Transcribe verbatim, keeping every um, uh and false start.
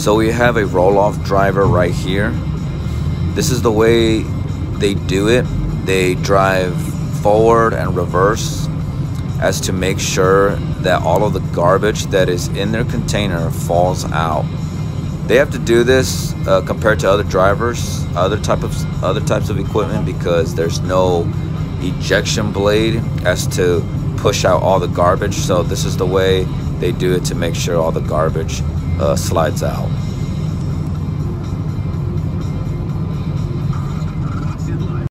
So we have a roll-off driver right here. This is the way they do it. They drive forward and reverse as to make sure that all of the garbage that is in their container falls out. They have to do this uh, compared to other drivers, other type of other types of equipment, because there's no ejection blade as to push out all the garbage. So this is the way they do it to make sure all the garbage uh, slides out.